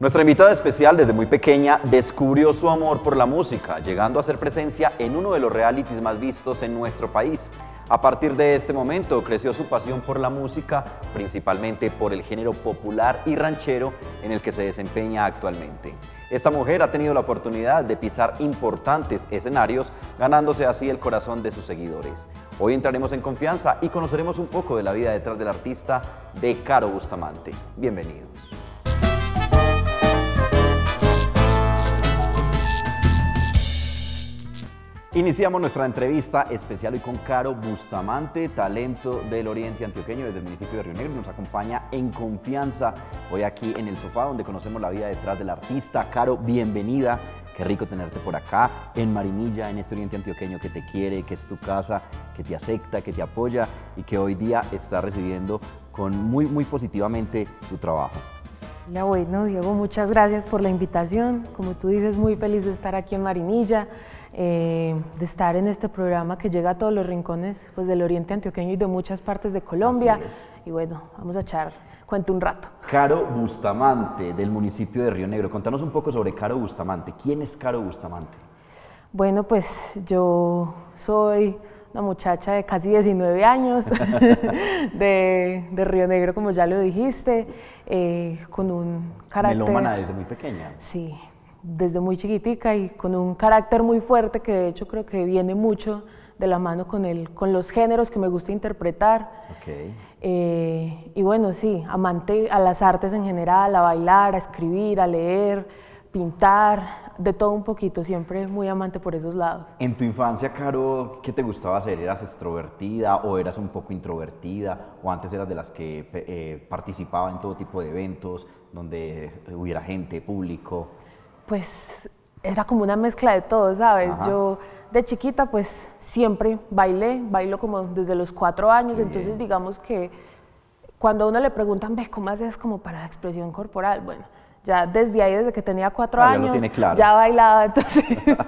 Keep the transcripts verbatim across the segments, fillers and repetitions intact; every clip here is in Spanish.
Nuestra invitada especial desde muy pequeña descubrió su amor por la música, llegando a ser presencia en uno de los realities más vistos en nuestro país. A partir de este momento creció su pasión por la música, principalmente por el género popular y ranchero en el que se desempeña actualmente. Esta mujer ha tenido la oportunidad de pisar importantes escenarios, ganándose así el corazón de sus seguidores. Hoy entraremos en confianza y conoceremos un poco de la vida detrás del artista de Caro Bustamante. Bienvenidos. Iniciamos nuestra entrevista especial hoy con Caro Bustamante, talento del oriente antioqueño desde el municipio de Río Negro. Nos acompaña en confianza hoy aquí en el sofá donde conocemos la vida detrás del artista. Caro, bienvenida. Qué rico tenerte por acá, en Marinilla, en este oriente antioqueño que te quiere, que es tu casa, que te acepta, que te apoya y que hoy día está recibiendo con muy, muy positivamente tu trabajo. Ya bueno, Diego, muchas gracias por la invitación. Como tú dices, muy feliz de estar aquí en Marinilla, eh, de estar en este programa que llega a todos los rincones pues, del oriente antioqueño y de muchas partes de Colombia. Y bueno, vamos a echar cuento un rato. Caro Bustamante, del municipio de Río Negro. Contanos un poco sobre Caro Bustamante. ¿Quién es Caro Bustamante? Bueno, pues yo soy una muchacha de casi diecinueve años, de, de Río Negro, como ya lo dijiste, eh, con un carácter... Melómana desde muy pequeña. Sí, desde muy chiquitica y con un carácter muy fuerte que de hecho creo que viene mucho de la mano con, el, con los géneros que me gusta interpretar. Okay. Eh, y bueno, sí, amante a las artes en general, a bailar, a escribir, a leer, pintar, de todo un poquito, siempre muy amante por esos lados. En tu infancia, Caro, ¿qué te gustaba hacer? ¿Eras extrovertida o eras un poco introvertida? ¿O antes eras de las que eh, participaba en todo tipo de eventos donde hubiera gente, público? Pues era como una mezcla de todo, ¿sabes? Ajá. Yo de chiquita pues siempre bailé, bailo como desde los cuatro años, Qué entonces bien. Digamos que cuando a uno le preguntan, ¿ves cómo haces como para la expresión corporal? Bueno, ya desde ahí, desde que tenía cuatro ah, años, ya, tiene claro. ya bailaba, entonces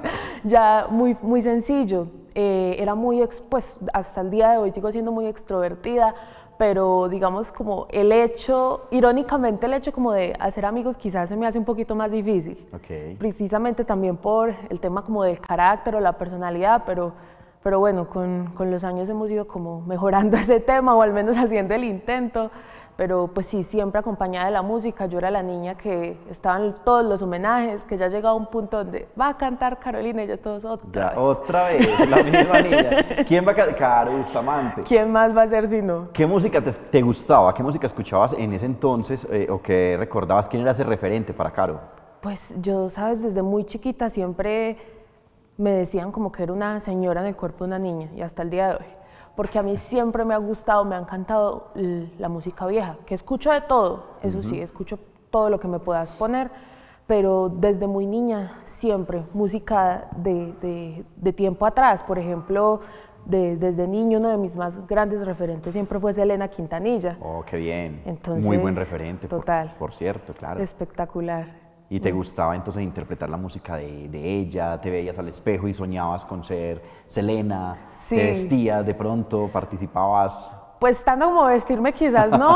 ya muy, muy sencillo. Eh, era muy, pues hasta el día de hoy sigo siendo muy extrovertida, pero digamos como el hecho, irónicamente el hecho como de hacer amigos quizás se me hace un poquito más difícil. Okay. Precisamente también por el tema como del carácter o la personalidad, pero, pero bueno, con, con los años hemos ido como mejorando ese tema o al menos haciendo el intento. Pero pues sí, siempre acompañada de la música. Yo era la niña que estaba en todos los homenajes, que ya llegaba a un punto donde va a cantar Carolina y yo todos otra ya, vez. Otra vez, la misma niña. ¿Quién va a cantar? Caro Bustamante. ¿Quién más va a ser si no? ¿Qué música te, te gustaba? ¿Qué música escuchabas en ese entonces eh, o qué recordabas? ¿Quién era ese referente para Caro? Pues yo, sabes, desde muy chiquita siempre me decían como que era una señora en el cuerpo de una niña y hasta el día de hoy. Porque a mí siempre me ha gustado, me ha encantado la música vieja, que escucho de todo, eso uh-huh. sí, escucho todo lo que me puedas poner, pero desde muy niña siempre, música de, de, de tiempo atrás, por ejemplo, de, desde niño uno de mis más grandes referentes siempre fue Selena Quintanilla. Oh, qué bien, entonces, muy buen referente, total, por, por cierto, claro. Espectacular. ¿Y te gustaba entonces interpretar la música de, de ella? ¿Te veías al espejo y soñabas con ser Selena? Sí. ¿Te vestías de pronto? ¿Participabas? Pues tanto como vestirme quizás no,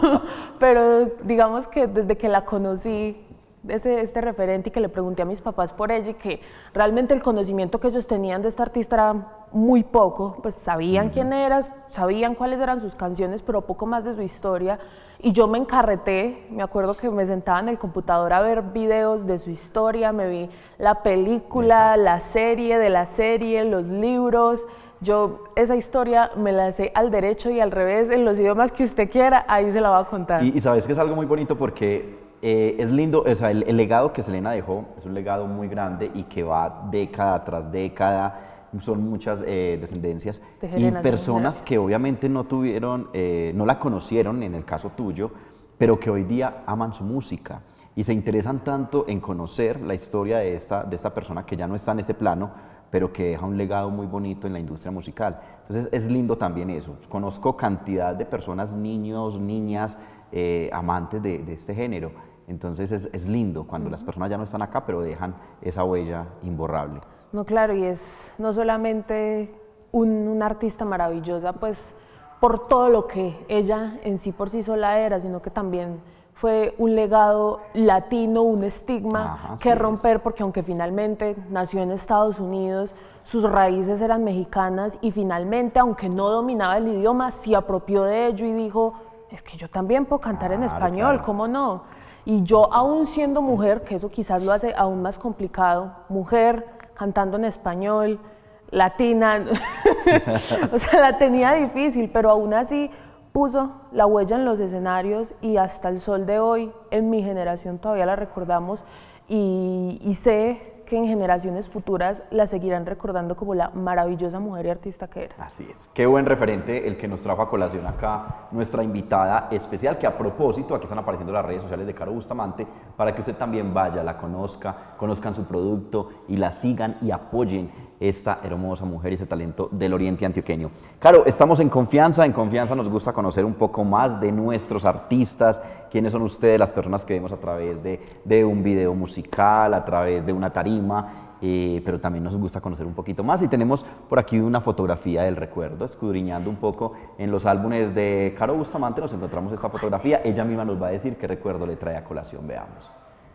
pero digamos que desde que la conocí, este, este referente y que le pregunté a mis papás por ella y que realmente el conocimiento que ellos tenían de esta artista era muy poco, pues sabían uh-huh. quién era, sabían cuáles eran sus canciones, pero poco más de su historia. Y yo me encarreté, me acuerdo que me sentaba en el computador a ver videos de su historia, me vi la película, Exacto. la serie de la serie, los libros. Yo esa historia me la sé al derecho y al revés, en los idiomas que usted quiera, ahí se la va a contar. Y, y sabes que es algo muy bonito porque eh, es lindo, o sea, el, el legado que Selena dejó es un legado muy grande y que va década tras década. Son muchas eh, descendencias y personas que obviamente no tuvieron, eh, no la conocieron en el caso tuyo, pero que hoy día aman su música y se interesan tanto en conocer la historia de esta, de esta persona que ya no está en este plano, pero que deja un legado muy bonito en la industria musical. Entonces es lindo también eso. Conozco cantidad de personas, niños, niñas, eh, amantes de, de este género. Entonces es, es lindo cuando uh-huh. las personas ya no están acá, pero dejan esa huella imborrable. No, claro, y es no solamente un, una artista maravillosa, pues por todo lo que ella en sí por sí sola era, sino que también fue un legado latino, un estigma Ajá, que es. romper, porque aunque finalmente nació en Estados Unidos, sus raíces eran mexicanas y finalmente, aunque no dominaba el idioma, se apropió de ello y dijo, es que yo también puedo cantar Claro, en español, claro. ¿cómo no? Y yo, aún siendo mujer, que eso quizás lo hace aún más complicado, mujer cantando en español, latina, o sea, la tenía difícil, pero aún así puso la huella en los escenarios y hasta el sol de hoy, en mi generación todavía la recordamos y, y sé que en generaciones futuras la seguirán recordando como la maravillosa mujer y artista que era. Así es. Qué buen referente el que nos trajo a colación acá nuestra invitada especial, que a propósito, aquí están apareciendo las redes sociales de Caro Bustamante, para que usted también vaya, la conozca, conozcan su producto y la sigan y apoyen esta hermosa mujer y ese talento del oriente antioqueño. Caro, estamos en confianza, en confianza nos gusta conocer un poco más de nuestros artistas, quiénes son ustedes, las personas que vemos a través de, de un video musical, a través de una tarima, eh, pero también nos gusta conocer un poquito más y tenemos por aquí una fotografía del recuerdo, escudriñando un poco en los álbumes de Caro Bustamante nos encontramos esta fotografía, ella misma nos va a decir qué recuerdo le trae a colación, veamos.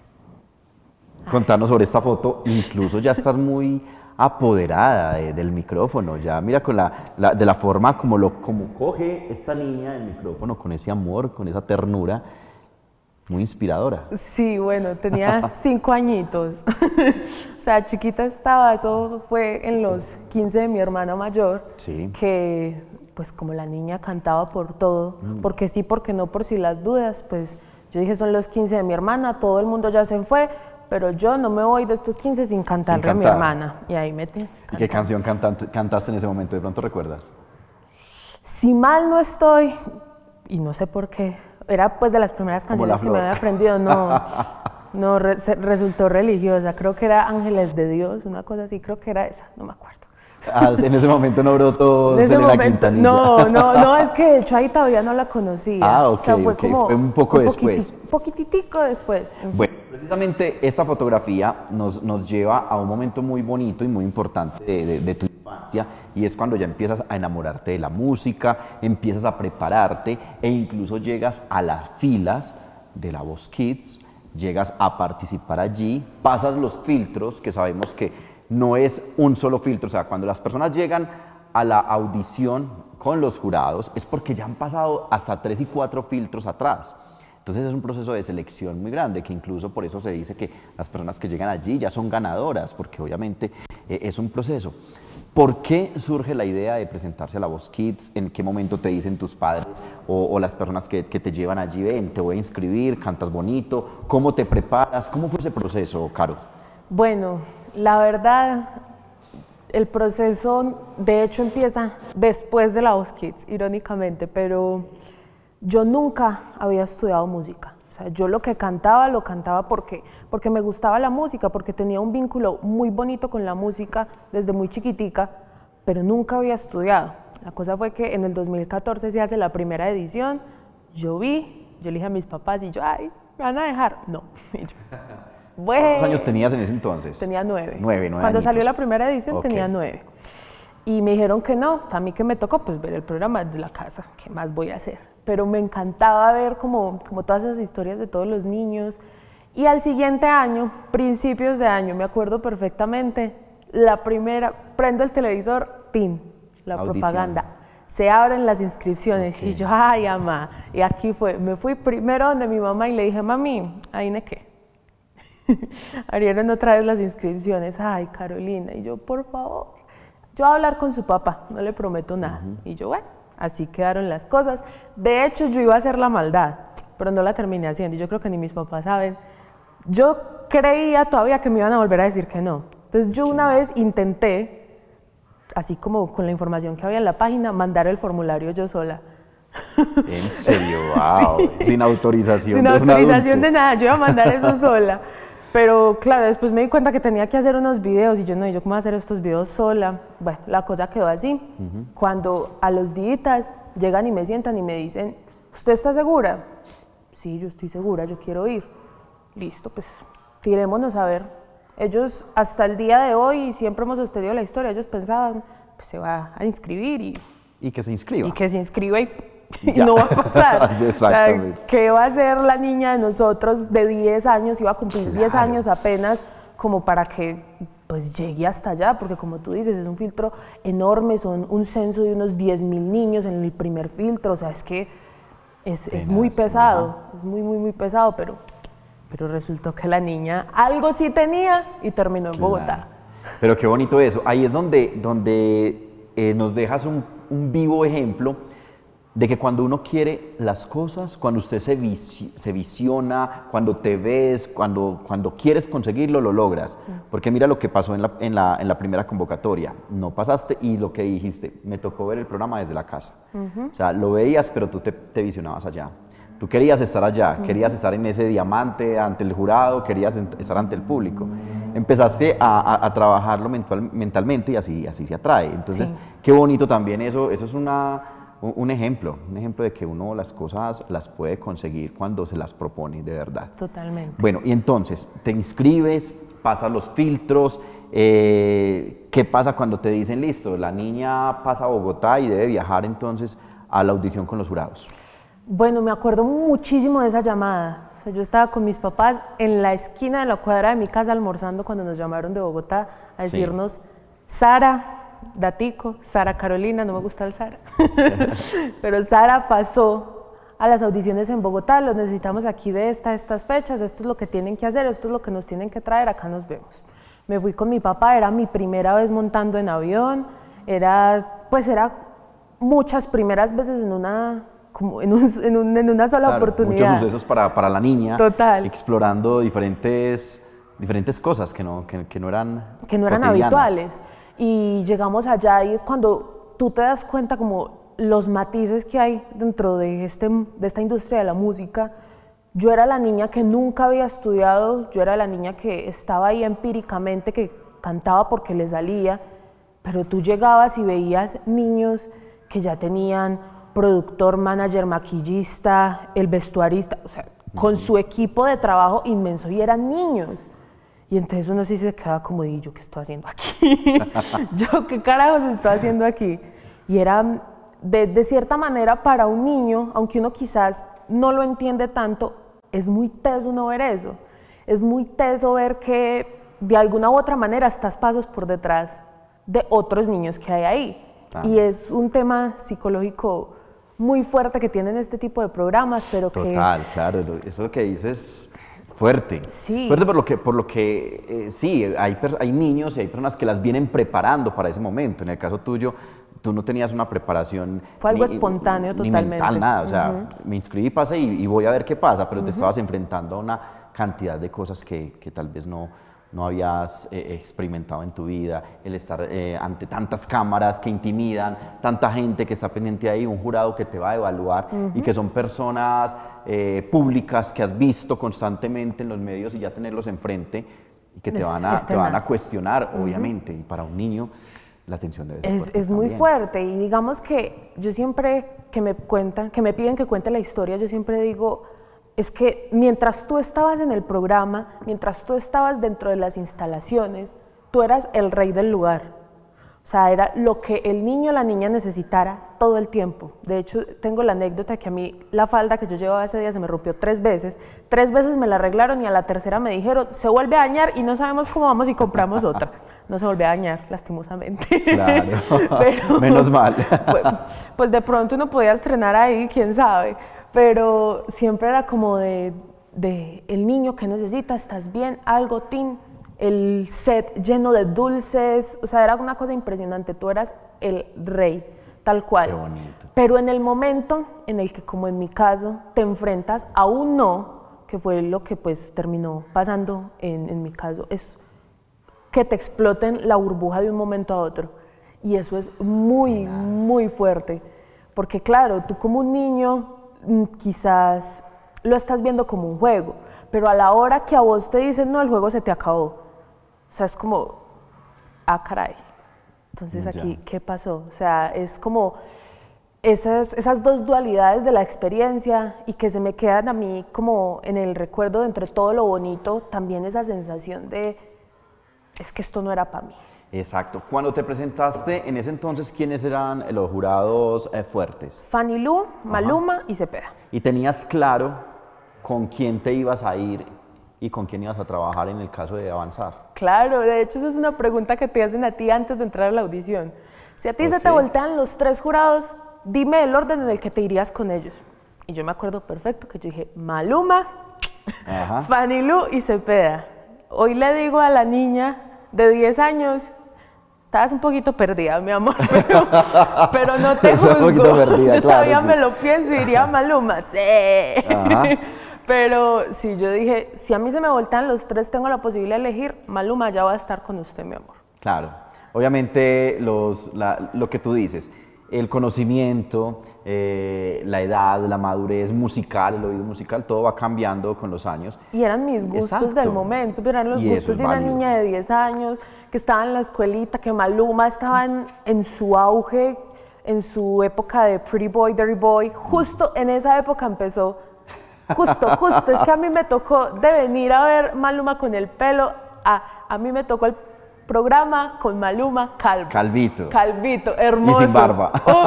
Contarnos sobre esta foto, incluso ya estás muy apoderada de, del micrófono, ya mira con la, la, de la forma como, lo, como coge esta niña el micrófono, con ese amor, con esa ternura, muy inspiradora. Sí, bueno, tenía cinco añitos, o sea, chiquita estaba, eso fue en los quince de mi hermana mayor, Sí. que pues como la niña cantaba por todo, mm. porque sí, porque no, por si las dudas, pues yo dije son los quince de mi hermana, todo el mundo ya se fue, pero yo no me voy de estos quince sin cantarle sin cantar. a mi hermana. Y ahí metí. ¿Y qué canción cantante, cantaste en ese momento? ¿De pronto recuerdas? Si mal no estoy, y no sé por qué, era pues de las primeras canciones que me había aprendido, no, no re, se, resultó religiosa, creo que era Ángeles de Dios, una cosa así, creo que era esa, no me acuerdo. Ah, en ese momento no brotó Selena Quintanilla. No, no, no, es que de hecho ahí todavía no la conocía. Ah, ok, o sea, fue, okay. como fue un poco un después. Un poquititico después. Bueno, precisamente esta fotografía nos, nos lleva a un momento muy bonito y muy importante de, de, de tu infancia y es cuando ya empiezas a enamorarte de la música, empiezas a prepararte e incluso llegas a las filas de La Voz Kids, llegas a participar allí, pasas los filtros que sabemos que no es un solo filtro, o sea, cuando las personas llegan a la audición con los jurados es porque ya han pasado hasta tres y cuatro filtros atrás. Entonces es un proceso de selección muy grande, que incluso por eso se dice que las personas que llegan allí ya son ganadoras, porque obviamente eh, es un proceso. ¿Por qué surge la idea de presentarse a La Voz Kids? ¿En qué momento te dicen tus padres o, o las personas que, que te llevan allí, ven, te voy a inscribir, cantas bonito? ¿Cómo te preparas? ¿Cómo fue ese proceso, Caro? Bueno, la verdad, el proceso de hecho empieza después de La Voz Kids, irónicamente, pero yo nunca había estudiado música. O sea, yo lo que cantaba, lo cantaba porque, porque me gustaba la música, porque tenía un vínculo muy bonito con la música desde muy chiquitica, pero nunca había estudiado. La cosa fue que en el dos mil catorce se hace la primera edición, yo vi, yo le dije a mis papás y yo, ay, ¿me van a dejar? No. Y yo, bueno, ¿cuántos años tenías en ese entonces? Tenía nueve. Nueve, nueve Cuando añitos. salió la primera edición Okay. tenía nueve. Y me dijeron que no, a mí que me tocó pues ver el programa de la casa, ¿qué más voy a hacer? Pero me encantaba ver como, como todas esas historias de todos los niños. Y al siguiente año, principios de año, me acuerdo perfectamente, la primera, prendo el televisor, ¡tin! La Audición. Propaganda. Se abren las inscripciones okay. Y yo, ay, mamá. Y aquí fue, me fui primero donde mi mamá y le dije, mami, ¿ahí ne qué? Abrieron otra vez las inscripciones, ay, Carolina, y yo, por favor, yo voy a hablar con su papá, no le prometo nada. Uh-huh. Y yo, bueno, así quedaron las cosas. De hecho, yo iba a hacer la maldad, pero no la terminé haciendo, y yo creo que ni mis papás saben. Yo creía todavía que me iban a volver a decir que no. Entonces yo una vez intenté, así como con la información que había en la página, mandar el formulario yo sola. ¿En serio? ¡Wow! Sí. Sin autorización Sin de autorización de nada, yo iba a mandar eso sola. Pero claro, después me di cuenta que tenía que hacer unos videos y yo no, yo cómo hacer estos videos sola. Bueno, la cosa quedó así. Uh-huh. Cuando a los días llegan y me sientan y me dicen, ¿usted está segura? Sí, yo estoy segura, yo quiero ir. Listo, pues tirémonos a ver. Ellos hasta el día de hoy, y siempre hemos sostenido la historia, ellos pensaban, pues se va a inscribir y... Y que se inscriba. Y que se inscriba y y no va a pasar. Exactamente. O sea, ¿qué va a hacer la niña de nosotros de diez años? Iba a cumplir claro. diez años apenas como para que pues llegue hasta allá, porque como tú dices, es un filtro enorme, son un censo de unos diez mil niños en el primer filtro, o sea, es que es, es muy pesado, ajá. es muy, muy, muy pesado, pero, pero resultó que la niña algo sí tenía y terminó en claro. Bogotá. Pero qué bonito eso, ahí es donde, donde eh, nos dejas un, un vivo ejemplo de que cuando uno quiere las cosas, cuando usted se, visi se visiona, cuando te ves, cuando, cuando quieres conseguirlo, lo logras. Porque mira lo que pasó en la, en, la, en la primera convocatoria. No pasaste y lo que dijiste, me tocó ver el programa desde la casa. Uh-huh. O sea, lo veías, pero tú te, te visionabas allá. Tú querías estar allá, uh-huh. querías estar en ese diamante ante el jurado, querías estar ante el público. Empezaste a, a, a trabajarlo mental, mentalmente y así, así se atrae. Entonces, sí. qué bonito también eso. Eso es una... Un ejemplo, un ejemplo de que uno las cosas las puede conseguir cuando se las propone de verdad. Totalmente. Bueno, y entonces, te inscribes, pasas los filtros, eh, ¿qué pasa cuando te dicen, listo, la niña pasa a Bogotá y debe viajar entonces a la audición con los jurados? Bueno, me acuerdo muchísimo de esa llamada. O sea, yo estaba con mis papás en la esquina de la cuadra de mi casa almorzando cuando nos llamaron de Bogotá a decirnos, sí. Sara, datico, Sara Carolina, no me gusta el Sara, pero Sara pasó a las audiciones en Bogotá, los necesitamos aquí de esta, estas fechas, esto es lo que tienen que hacer, esto es lo que nos tienen que traer, acá nos vemos. Me fui con mi papá, era mi primera vez montando en avión, era, pues era muchas primeras veces en una, como en, un, en, un, en una sola claro, oportunidad. Muchos sucesos para, para la niña, total. Explorando diferentes, diferentes cosas que no, que, que no eran que no eran habituales. Y llegamos allá y es cuando tú te das cuenta como los matices que hay dentro de, este, de esta industria de la música. Yo era la niña que nunca había estudiado, yo era la niña que estaba ahí empíricamente, que cantaba porque le salía, pero tú llegabas y veías niños que ya tenían productor, manager, maquillista, el vestuarista, o sea, con su equipo de trabajo inmenso y eran niños. Y entonces uno sí se queda como, ¿y yo qué estoy haciendo aquí? ¿Yo qué carajos estoy haciendo aquí? Y era, de, de cierta manera, para un niño, aunque uno quizás no lo entiende tanto, es muy teso uno ver eso. Es muy teso ver que, de alguna u otra manera, estás pasos por detrás de otros niños que hay ahí. Ah. Y es un tema psicológico muy fuerte que tienen este tipo de programas, pero Total, que... Total, claro, eso que dices... Fuerte, sí. fuerte por lo que, por lo que eh, sí, hay, hay niños y hay personas que las vienen preparando para ese momento. En el caso tuyo, tú no tenías una preparación. Fue algo ni, espontáneo ni totalmente. mental, nada, o sea, uh-huh. me inscribí, pasé y, y voy a ver qué pasa, pero uh-huh. te estabas enfrentando a una cantidad de cosas que, que tal vez no, no habías eh, experimentado en tu vida, el estar eh, ante tantas cámaras que intimidan, tanta gente que está pendiente ahí, un jurado que te va a evaluar uh-huh. y que son personas eh, públicas que has visto constantemente en los medios y ya tenerlos enfrente y que te, es, van, a, te van a cuestionar, uh-huh. obviamente, y para un niño la tensión debe ser es, fuerte es muy también. fuerte y digamos que yo siempre que me cuentan, que me piden que cuente la historia, yo siempre digo, es que mientras tú estabas en el programa, mientras tú estabas dentro de las instalaciones, tú eras el rey del lugar. O sea, era lo que el niño o la niña necesitara todo el tiempo. De hecho, tengo la anécdota que a mí la falda que yo llevaba ese día se me rompió tres veces. Tres veces me la arreglaron y a la tercera me dijeron, se vuelve a dañar y no sabemos cómo vamos y compramos otra. No se volvió a dañar, lastimosamente. Claro, pero, menos mal. Pues, pues de pronto uno podía estrenar ahí, quién sabe. Pero siempre era como de, de el niño que necesita, estás bien, algo, tin, el set lleno de dulces, o sea, era una cosa impresionante, tú eras el rey, tal cual. Qué bonito. Pero en el momento en el que, como en mi caso, te enfrentas a un no, que fue lo que pues terminó pasando en, en mi caso, es que te exploten la burbuja de un momento a otro. Y eso es muy, muy fuerte, porque claro, tú como un niño quizás lo estás viendo como un juego, pero a la hora que a vos te dicen, no, el juego se te acabó. O sea, es como, ah, caray. Entonces aquí, ¿qué pasó? O sea, es como esas, esas dos dualidades de la experiencia y que se me quedan a mí como en el recuerdo de entre todo lo bonito, también esa sensación de, es que esto no era para mí. Exacto. Cuando te presentaste, en ese entonces, ¿quiénes eran los jurados eh, fuertes? Fanny Lu, Maluma Ajá. y Cepeda. ¿Y tenías claro con quién te ibas a ir y con quién ibas a trabajar en el caso de avanzar? Claro, de hecho esa es una pregunta que te hacen a ti antes de entrar a la audición. Si a ti se sí? te voltean los tres jurados, dime el orden en el que te irías con ellos. Y yo me acuerdo perfecto que yo dije Maluma, Ajá. Fanny Lu y Cepeda. Hoy le digo a la niña de diez años, estabas un poquito perdida, mi amor, pero, pero no te juzgo. Un poquito perdida, yo claro, todavía sí. me lo pienso y diría Maluma, sí. Ajá. Pero sí, yo dije, si a mí se me voltean los tres, tengo la posibilidad de elegir, Maluma ya va a estar con usted, mi amor. Claro, obviamente los, la, lo que tú dices, el conocimiento, eh, la edad, la madurez musical, el oído musical, todo va cambiando con los años. Y eran mis gustos Exacto. del momento, eran los y gustos de una válido. niña de diez años que estaba en la escuelita, que Maluma estaba en, en su auge, en su época de Pretty Boy, Dirty Boy, justo en esa época empezó, justo, justo, es que a mí me tocó de venir a ver Maluma con el pelo, a, a mí me tocó el programa con Maluma calvo. Calvito. Calvito, hermoso. Y sin barba.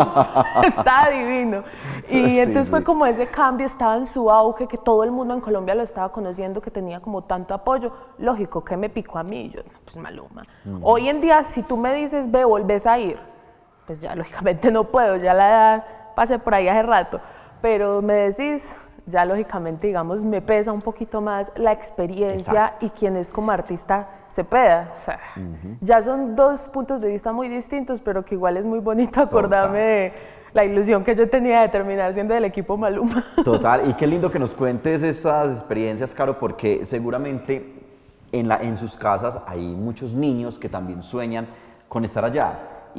Uf, está divino. Y sí, entonces sí. fue como ese cambio, estaba en su auge, que todo el mundo en Colombia lo estaba conociendo, que tenía como tanto apoyo. Lógico, que me picó a mí, yo, pues Maluma. Mm. Hoy en día, si tú me dices, ve, volvés a ir, pues ya lógicamente no puedo, ya la edad pasé por ahí hace rato. Pero me decís, ya lógicamente, digamos, me pesa un poquito más la experiencia Exacto. y quién es como artista Cepeda. O sea, uh-huh. ya son dos puntos de vista muy distintos, pero que igual es muy bonito acordarme Total. de la ilusión que yo tenía de terminar siendo del equipo Maluma. Total, y qué lindo que nos cuentes estas experiencias, Caro, porque seguramente en, la, en sus casas hay muchos niños que también sueñan con estar allá.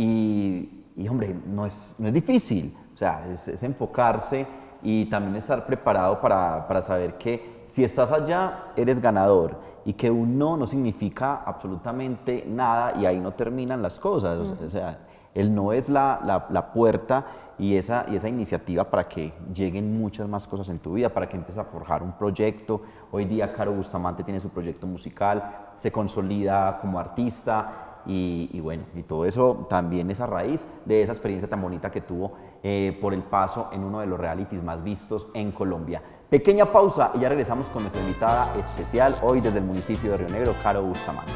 Y, y hombre, no es, no es difícil, o sea, es, es enfocarse y también estar preparado para, para saber que si estás allá, eres ganador y que un no no significa absolutamente nada y ahí no terminan las cosas. Uh-huh. O sea, el no es la, la, la puerta y esa, y esa iniciativa para que lleguen muchas más cosas en tu vida, para que empieces a forjar un proyecto. Hoy día Caro Bustamante tiene su proyecto musical, se consolida como artista y, y bueno, y todo eso también es a raíz de esa experiencia tan bonita que tuvo eh, por el paso en uno de los realities más vistos en Colombia. Pequeña pausa y ya regresamos con nuestra invitada especial hoy desde el municipio de Río Negro, Caro Bustamante.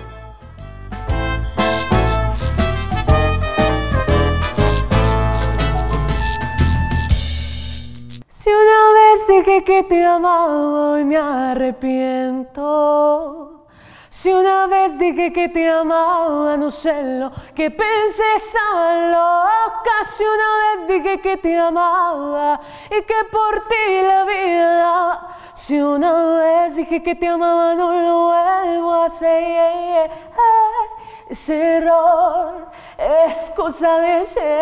Si una vez dije que te amaba, hoy me arrepiento. Si una vez dije que te amaba, no sé lo que pensé, estaba loca. Si una vez dije que te amaba y que por ti la vida daba. Si una vez dije que te amaba, no lo vuelvo a hacer. Yeah, yeah. Ese error es cosa de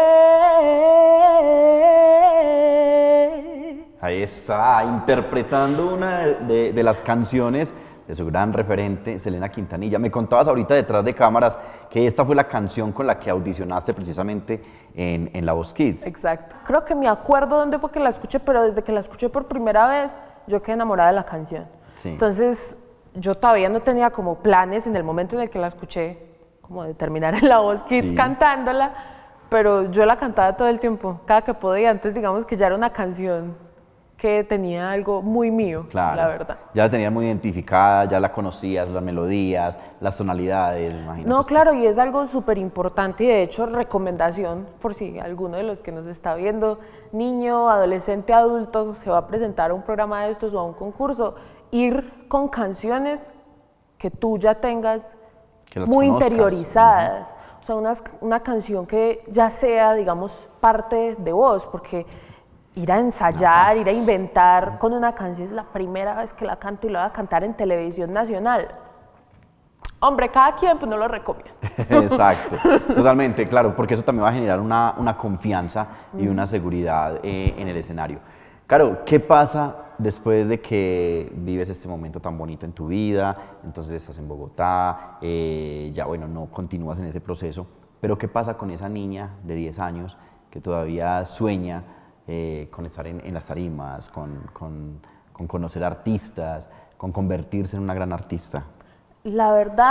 ayer. Ahí está, interpretando una de, de las canciones de su gran referente, Selena Quintanilla. Me contabas ahorita detrás de cámaras que esta fue la canción con la que audicionaste precisamente en, en La Voz Kids. Exacto. Creo que me acuerdo dónde fue que la escuché, pero desde que la escuché por primera vez, yo quedé enamorada de la canción. Sí. Entonces, yo todavía no tenía como planes en el momento en el que la escuché, como de terminar en La Voz Kids sí. cantándola, pero yo la cantaba todo el tiempo, cada que podía. Entonces, digamos que ya era una canción que tenía algo muy mío, claro, la verdad. Ya la tenías muy identificada, ya la conocías, las melodías, las tonalidades, me imagino. No, claro, y es algo súper importante y de hecho recomendación por si alguno de los que nos está viendo, niño, adolescente, adulto, se va a presentar a un programa de estos o a un concurso, ir con canciones que tú ya tengas muy conozcas. Interiorizadas. Uh-huh. O sea, una, una canción que ya sea, digamos, parte de vos, porque ir a ensayar, ir a inventar con una canción es la primera vez que la canto y la voy a cantar en televisión nacional. Hombre, cada quien pues no lo recomiendo. Exacto, totalmente, claro, porque eso también va a generar una, una confianza y una seguridad eh, en el escenario. Claro, ¿qué pasa después de que vives este momento tan bonito en tu vida? Entonces estás en Bogotá, eh, ya bueno, no continúas en ese proceso, pero ¿qué pasa con esa niña de diez años que todavía sueña Eh, con estar en, en las tarimas, con, con, con conocer artistas, con convertirse en una gran artista? La verdad,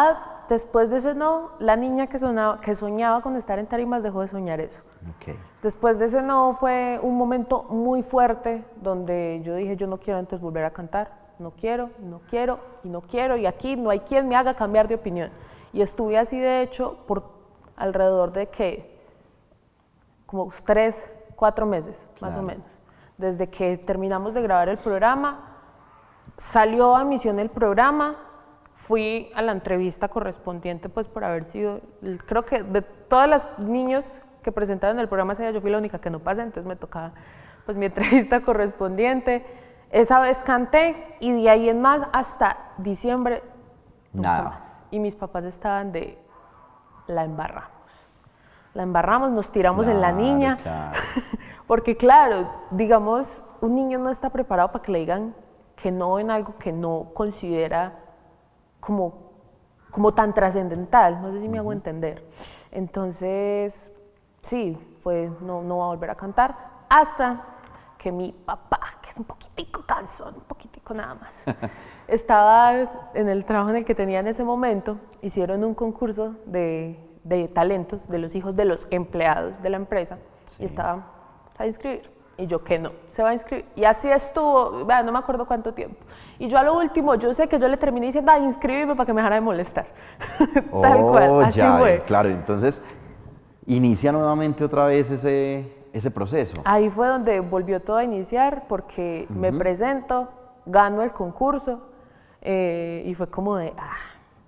después de ese no, la niña que, sonaba, que soñaba con estar en tarimas dejó de soñar eso. Okay. Después de ese no fue un momento muy fuerte donde yo dije, yo no quiero antes volver a cantar, no quiero, no quiero y no quiero, y aquí no hay quien me haga cambiar de opinión. Y estuve así de hecho por alrededor de que, como tres, cuatro meses, claro, más o menos. Desde que terminamos de grabar el programa, salió a emisión el programa, fui a la entrevista correspondiente pues por haber sido, creo que de todas las niños que presentaron el programa ese día yo fui la única que no pasé, entonces me tocaba pues mi entrevista correspondiente. Esa vez canté y de ahí en más hasta diciembre nada más. Y mis papás estaban de, la embarramos, la embarramos, nos tiramos claro, en la niña, claro. Porque claro, digamos, un niño no está preparado para que le digan que no en algo que no considera como, como tan trascendental, no sé si me hago entender. Entonces, sí, fue no, no va a volver a cantar, hasta que mi papá, que es un poquitico cansón, un poquitico nada más, estaba en el trabajo en el que tenía en ese momento, hicieron un concurso de, de talentos de los hijos de los empleados de la empresa, sí. Y estaba a inscribir. Y yo que no, se va a inscribir. Y así estuvo, vea, no me acuerdo cuánto tiempo. Y yo a lo último, yo sé que yo le terminé diciendo, ay, inscríbeme para que me dejara de molestar. Oh, tal cual, así ya, fue. Claro, entonces inicia nuevamente otra vez ese, ese proceso. Ahí fue donde volvió todo a iniciar, porque uh-huh. me presento, gano el concurso, eh, y fue como de, ah,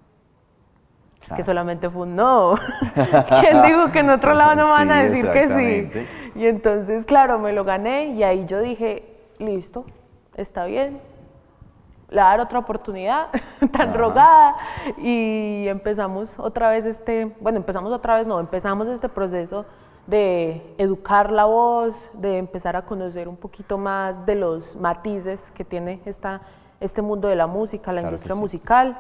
es claro. que solamente fue un no. ¿Quién dijo que en otro lado no van sí, a decir que sí? Y entonces, claro, me lo gané y ahí yo dije, listo, está bien, le voy a dar otra oportunidad, tan Ajá. rogada, y empezamos otra vez este, bueno, empezamos otra vez, no, empezamos este proceso de educar la voz, de empezar a conocer un poquito más de los matices que tiene esta, este mundo de la música, la claro industria sí. musical,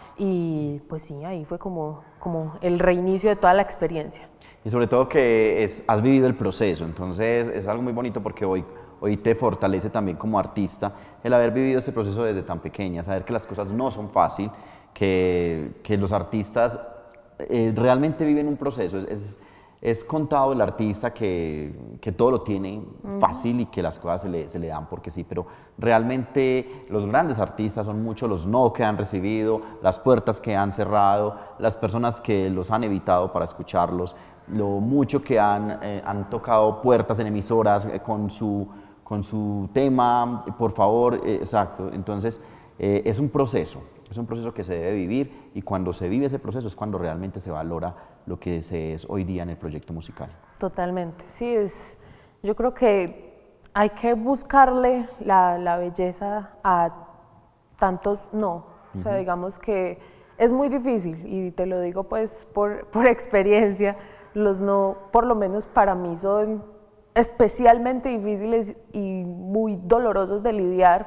y pues sí, ahí fue como, como el reinicio de toda la experiencia. Y sobre todo que es, has vivido el proceso, entonces es algo muy bonito porque hoy, hoy te fortalece también como artista el haber vivido este proceso desde tan pequeña, saber que las cosas no son fáciles, que, que los artistas eh, realmente viven un proceso. Es, es, es contado el artista que, que todo lo tiene fácil y que las cosas se le, se le dan porque sí, pero realmente los grandes artistas son muchos los no que han recibido, las puertas que han cerrado, las personas que los han evitado para escucharlos, lo mucho que han, eh, han tocado puertas en emisoras eh, con, su, con su tema, por favor, eh, exacto. Entonces, eh, es un proceso, es un proceso que se debe vivir y cuando se vive ese proceso es cuando realmente se valora lo que se es hoy día en el proyecto musical. Totalmente, sí, es, yo creo que hay que buscarle la, la belleza a tantos no, o sea, uh-huh. digamos que es muy difícil y te lo digo pues por, por experiencia. Los no, por lo menos para mí, son especialmente difíciles y muy dolorosos de lidiar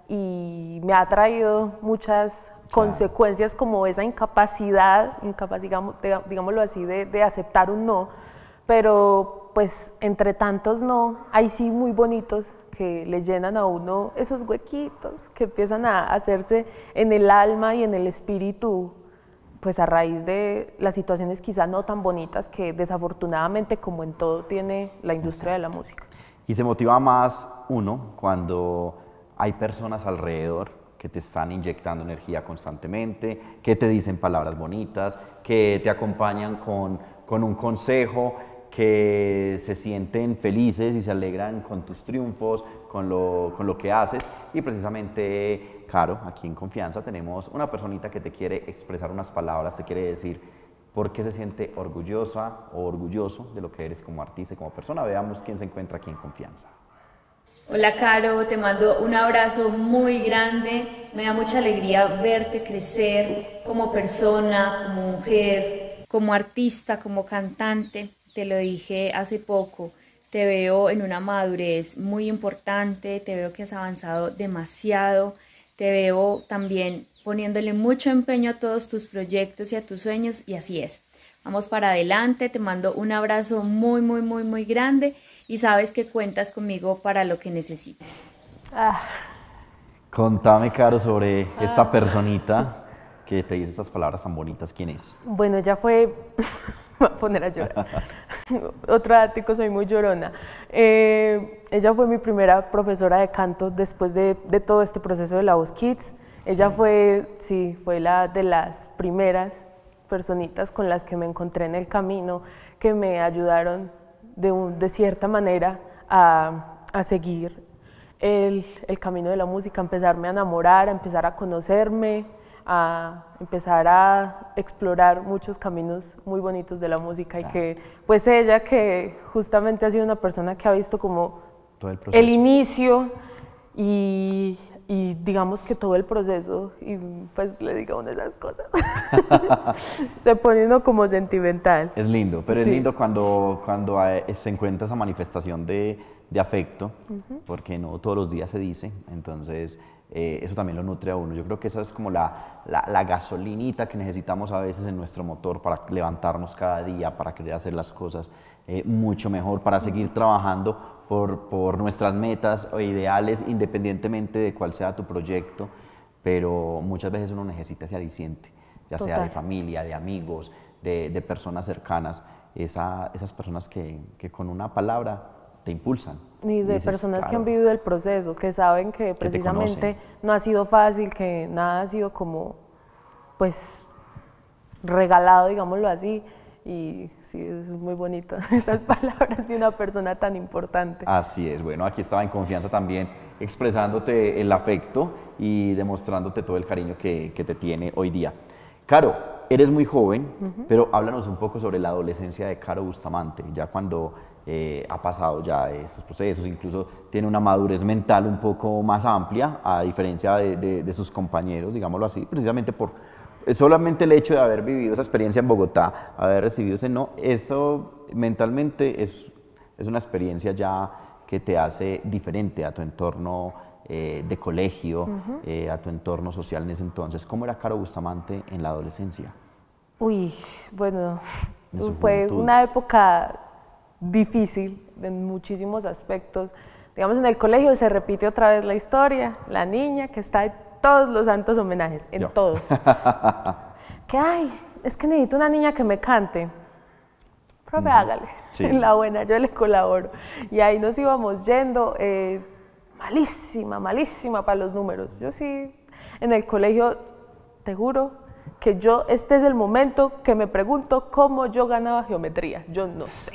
y me ha traído muchas claro. consecuencias como esa incapacidad, incapaz, digamos, de, digámoslo así, de, de aceptar un no, pero pues entre tantos no, hay sí muy bonitos que le llenan a uno esos huequitos que empiezan a hacerse en el alma y en el espíritu, pues a raíz de las situaciones quizás no tan bonitas que desafortunadamente, como en todo, tiene la industria Exacto. de la música. Y se motiva más uno cuando hay personas alrededor que te están inyectando energía constantemente, que te dicen palabras bonitas, que te acompañan con, con un consejo, que se sienten felices y se alegran con tus triunfos, con lo, con lo que haces. Y precisamente, Caro, aquí en Confianza tenemos una personita que te quiere expresar unas palabras, te quiere decir por qué se siente orgullosa o orgulloso de lo que eres como artista y como persona. Veamos quién se encuentra aquí en Confianza. Hola Caro, te mando un abrazo muy grande, me da mucha alegría verte crecer como persona, como mujer, como artista, como cantante. Te lo dije hace poco, te veo en una madurez muy importante, te veo que has avanzado demasiado, te veo también poniéndole mucho empeño a todos tus proyectos y a tus sueños y así es. Vamos para adelante, te mando un abrazo muy, muy, muy, muy grande y sabes que cuentas conmigo para lo que necesites. Ah. Contame, Caro, sobre ah. esta personita que te dice estas palabras tan bonitas, ¿quién es? Bueno, ella fue, me voy a poner a llorar, otro ático, soy muy llorona. Eh, ella fue mi primera profesora de canto después de, de todo este proceso de La Voz Kids. Ella sí. fue, sí, fue la de las primeras personitas con las que me encontré en el camino, que me ayudaron de, un, de cierta manera a, a seguir el, el camino de la música, a empezarme a enamorar, a empezar a conocerme, a empezar a explorar muchos caminos muy bonitos de la música. Claro. Y que pues ella, que justamente ha sido una persona que ha visto como todo el proceso, el inicio y, y digamos que todo el proceso, y pues le diga una de esas cosas, se pone uno como sentimental. Es lindo, pero sí. es lindo cuando, cuando se encuentra esa manifestación de, de afecto, uh-huh. porque no todos los días se dice, entonces eh, eso también lo nutre a uno. Yo creo que esa es como la, la, la gasolinita que necesitamos a veces en nuestro motor para levantarnos cada día, para querer hacer las cosas eh, mucho mejor, para seguir trabajando Por, por nuestras metas o ideales, independientemente de cuál sea tu proyecto, pero muchas veces uno necesita ese aliciente, ya Total. sea de familia, de amigos, de, de personas cercanas, esa, esas personas que, que con una palabra te impulsan. Y de y dices, personas claro, que han vivido el proceso, que saben que precisamente que no ha sido fácil, que nada ha sido como, pues, regalado, digámoslo así, y sí, es muy bonito esas palabras de una persona tan importante. Así es, bueno, aquí estaba en confianza también expresándote el afecto y demostrándote todo el cariño que, que te tiene hoy día. Caro, eres muy joven, uh-huh. pero háblanos un poco sobre la adolescencia de Caro Bustamante, ya cuando eh, ha pasado ya estos procesos, incluso tiene una madurez mental un poco más amplia, a diferencia de, de, de sus compañeros, digámoslo así, precisamente por solamente el hecho de haber vivido esa experiencia en Bogotá, haber recibido ese no, eso mentalmente es, es una experiencia ya que te hace diferente a tu entorno eh, de colegio, uh-huh. eh, a tu entorno social en ese entonces. ¿Cómo era Caro Bustamante en la adolescencia? Uy, bueno, fue una época difícil en muchísimos aspectos. Digamos, en el colegio se repite otra vez la historia, la niña que está todos los santos homenajes, en Yo. todos. Que ay, es que necesito una niña que me cante. Profe, mm, hágale. Sí. En la buena, yo le colaboro. Y ahí nos íbamos yendo, eh, malísima, malísima para los números. Yo sí, en el colegio, te juro que yo, este es el momento que me pregunto cómo yo ganaba geometría. Yo no sé.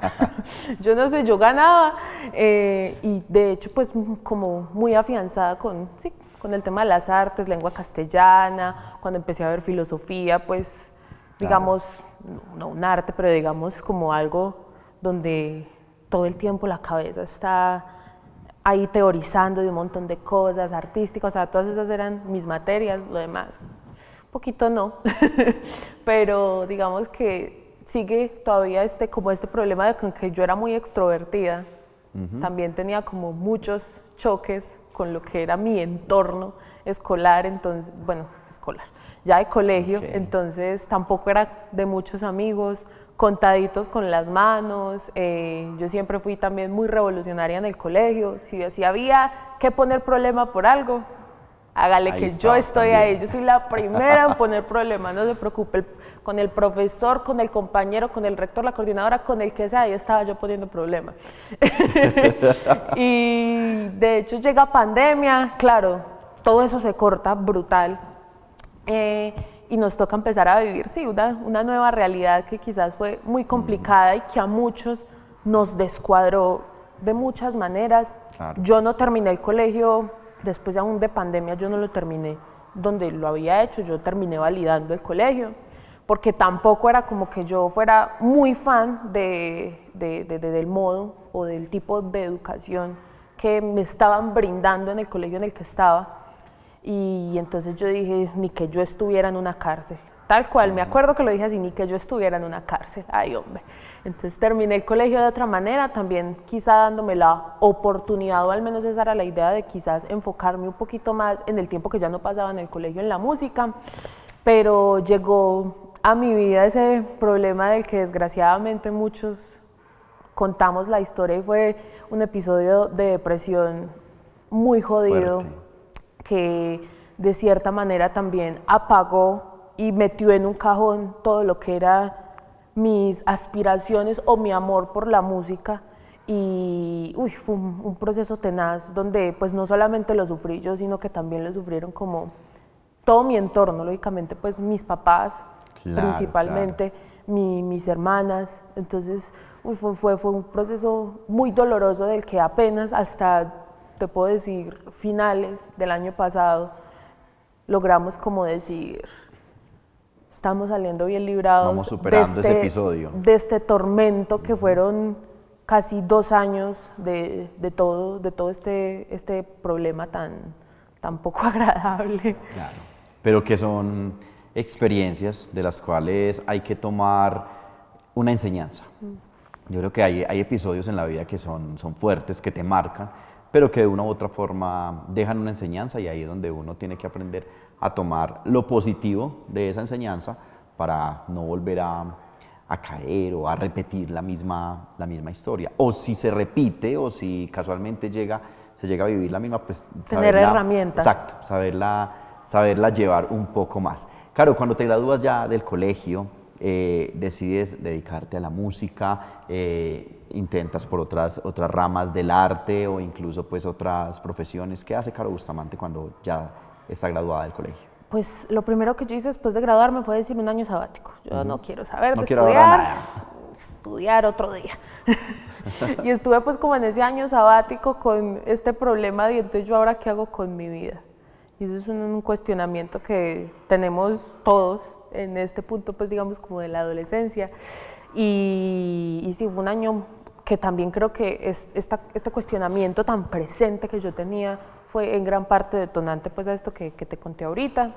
yo no sé, yo ganaba, eh, y de hecho, pues, como muy afianzada con, sí, con el tema de las artes, lengua castellana, cuando empecé a ver filosofía, pues, digamos, claro. no, no un arte, pero digamos como algo donde todo el tiempo la cabeza está ahí teorizando de un montón de cosas artísticas, o sea, todas esas eran mis materias, lo demás, un poquito no, pero digamos que sigue todavía este, como este problema de que yo era muy extrovertida, uh-huh. también tenía como muchos choques con lo que era mi entorno escolar, entonces, bueno, escolar, ya de colegio, okay. entonces tampoco era de muchos amigos, contaditos con las manos, eh, yo siempre fui también muy revolucionaria en el colegio, si, si había que poner problema por algo, hágale ahí que yo estoy también. ahí, yo soy la primera en poner problema, no se preocupe, el, con el profesor, con el compañero, con el rector, la coordinadora, con el que sea, ahí estaba yo poniendo problemas. Y de hecho llega pandemia, claro, todo eso se corta brutal, eh, y nos toca empezar a vivir, sí, una, una nueva realidad que quizás fue muy complicada y que a muchos nos descuadró de muchas maneras. Claro. Yo no terminé el colegio, después de aún de pandemia, yo no lo terminé donde lo había hecho, yo terminé validando el colegio, porque tampoco era como que yo fuera muy fan de, de, de, de, del modo o del tipo de educación que me estaban brindando en el colegio en el que estaba, y entonces yo dije, ni que yo estuviera en una cárcel, tal cual, me acuerdo que lo dije así, ni que yo estuviera en una cárcel, ay hombre. Entonces terminé el colegio de otra manera, también quizá dándome la oportunidad, o al menos esa era la idea, de quizás enfocarme un poquito más en el tiempo que ya no pasaba en el colegio en la música, pero llegó a mi vida ese problema del que desgraciadamente muchos contamos la historia, y fue un episodio de depresión muy jodido, fuerte. Que de cierta manera también apagó y metió en un cajón todo lo que era mis aspiraciones o mi amor por la música. Y uy, fue un, un proceso tenaz donde pues no solamente lo sufrí yo, sino que también lo sufrieron como todo mi entorno, lógicamente pues mis papás, claro, principalmente, claro. Mi, mis hermanas. Entonces uy, fue, fue, fue un proceso muy doloroso del que apenas hasta, te puedo decir, finales del año pasado logramos como decir, estamos saliendo bien librados. Vamos superando de este, ese episodio. De este tormento que fueron casi dos años de, de todo, de todo este, este problema tan, tan poco agradable. Claro, pero que son experiencias de las cuales hay que tomar una enseñanza. Mm. Yo creo que hay, hay episodios en la vida que son, son fuertes, que te marcan, pero que de una u otra forma dejan una enseñanza, y ahí es donde uno tiene que aprender a tomar lo positivo de esa enseñanza para no volver a a caer o a repetir la misma, la misma historia. O si se repite o si casualmente llega, se llega a vivir la misma, pues tener saberla, herramientas. Exacto, saberla, saberla llevar un poco más. Claro, cuando te gradúas ya del colegio, eh, decides dedicarte a la música, eh, intentas por otras, otras ramas del arte o incluso pues otras profesiones. ¿Qué hace Caro Bustamante cuando ya está graduada del colegio? Pues lo primero que yo hice después de graduarme fue decir un año sabático. Yo uh-huh. no quiero saber no de quiero estudiar, nada. estudiar otro día. Y estuve pues como en ese año sabático con este problema de entonces yo ahora qué hago con mi vida. Y eso es un, un cuestionamiento que tenemos todos en este punto pues digamos como de la adolescencia. Y, y sí, fue un año que también creo que es, esta, este cuestionamiento tan presente que yo tenía fue en gran parte detonante pues a esto que, que te conté ahorita,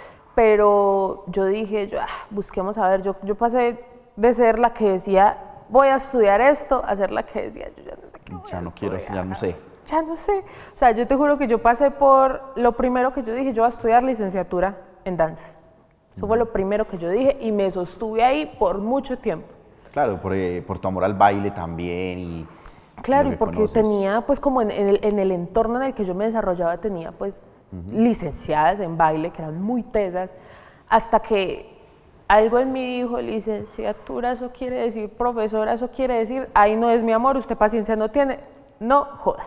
pero yo dije, yo, ah, busquemos a ver, yo, yo pasé de ser la que decía voy a estudiar esto, a ser la que decía yo ya no sé qué voy ya a no estudiar. quiero, ya no sé. Ya no sé, o sea, yo te juro que yo pasé por, lo primero que yo dije, yo voy a estudiar licenciatura en danzas, eso mm. fue lo primero que yo dije y me sostuve ahí por mucho tiempo. Claro, por, eh, por tu amor al baile también y... Claro, y porque conoces. tenía, pues como en, en, el, en el entorno en el que yo me desarrollaba, tenía pues uh-huh. licenciadas en baile que eran muy tesas, hasta que algo en mí dijo, licenciatura, eso quiere decir, profesora, eso quiere decir, ahí no es mi amor, usted paciencia no tiene, no joda.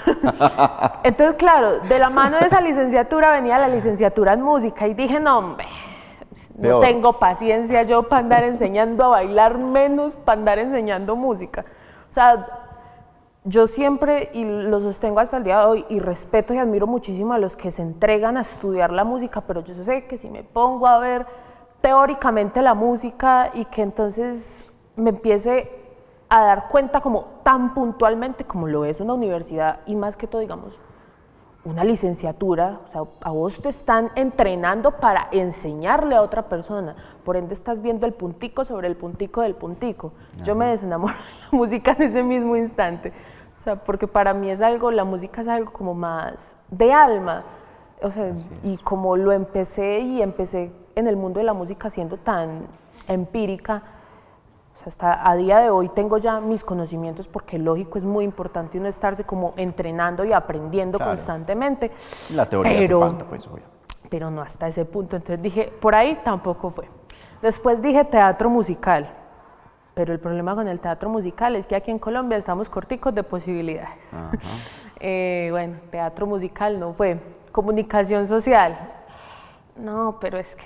Entonces, claro, de la mano de esa licenciatura venía la licenciatura en música y dije, no, hombre, no Peor. tengo paciencia yo para andar enseñando a bailar, menos para andar enseñando música. O sea, yo siempre, y lo sostengo hasta el día de hoy, y respeto y admiro muchísimo a los que se entregan a estudiar la música, pero yo sé que si me pongo a ver teóricamente la música y que entonces me empiece a dar cuenta como tan puntualmente como lo es una universidad y más que todo, digamos, una licenciatura, o sea, a vos te están entrenando para enseñarle a otra persona, por ende estás viendo el puntico sobre el puntico del puntico. Ajá. Yo me desenamoro de la música en ese mismo instante, o sea, porque para mí es algo, la música es algo como más de alma, o sea, y como lo empecé y empecé en el mundo de la música siendo tan empírica, o sea, hasta a día de hoy tengo ya mis conocimientos porque lógico es muy importante uno estarse como entrenando y aprendiendo claro. constantemente. La teoría pero, hace falta, pues, obvio. Pero no hasta ese punto, entonces dije, por ahí tampoco fue. Después dije teatro musical, pero el problema con el teatro musical es que aquí en Colombia estamos corticos de posibilidades. eh, bueno, teatro musical no fue, comunicación social. No, pero es que